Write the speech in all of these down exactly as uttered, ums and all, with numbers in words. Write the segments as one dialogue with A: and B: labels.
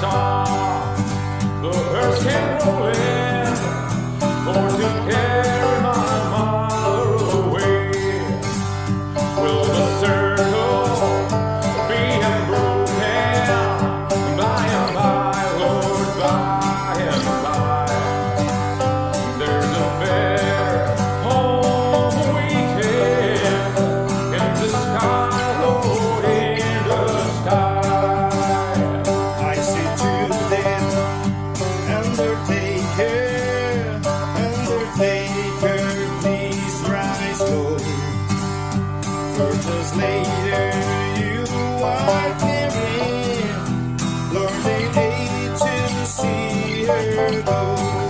A: saw the earth came rolling for to carry my mother away. Will the circle be unbroken by and by, Lord, by and by? There's a better home waiting in the sky, Lord, in the sky.
B: I say to them, Undertaker, Undertaker, please rise, Lord. For just later you are carrying, Lord, they hate to see her go.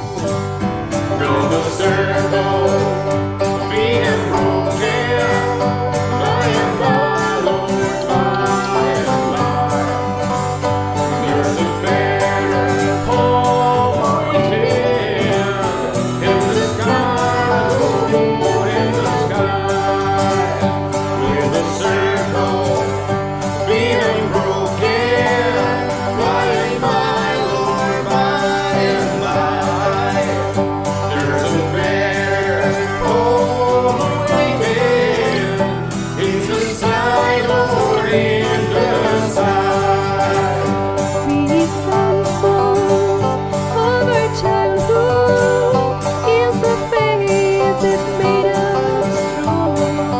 A: Will the circle be unbroken by and by, Lord, by and by? There's a better home waiting in the sky, Lord, in the sky. Will the circle be unbroken by and by, Lord, by and by? There's a better home waiting in the sky, Lord, in the sky.
C: We sung songs of our childhood is the faith that made us strong.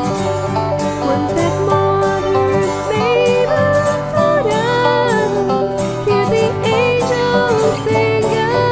C: Once that mothers made us daughters, hear the angels sing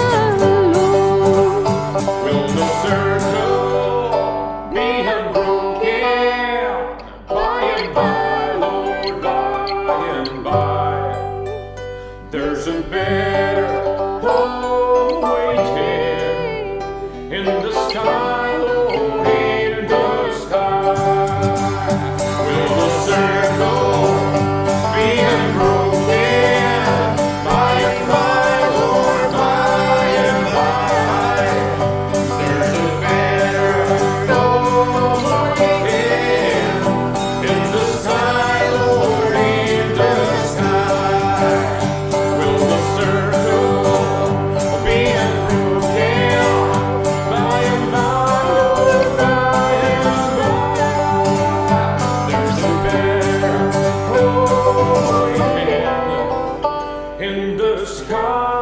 C: along.
A: Will the circle be unbroken by and by, Lord, by and by? There's a better home waiting in the sky, Lord, in the sky. Will the circle be unbroken by and by, Lord, by and by? There's a better home waiting in the sky, Lord, in the sky. Will the circle be unbroken by and by, Lord, by and by? There's a better home waiting in the sky.